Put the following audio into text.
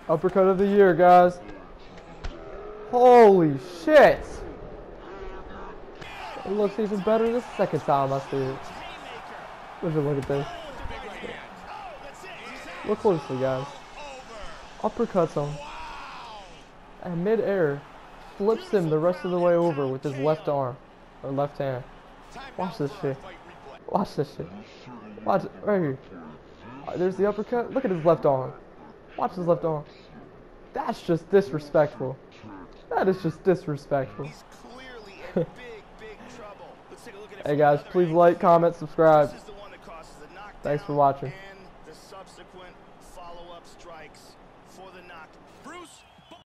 Uppercut of the year, guys. Holy shit! It looks even better the second time I see it. Look at this. Look closely, guys. Uppercuts him. And mid-air, flips him the rest of the way over with his left arm. Or left hand. Watch this shit. Watch this shit. Watch it. Right here. There's the uppercut. Look at his left arm. Watch his left arm. That's just disrespectful. That is just disrespectful. Hey guys, please like, comment, subscribe. Thanks for watching.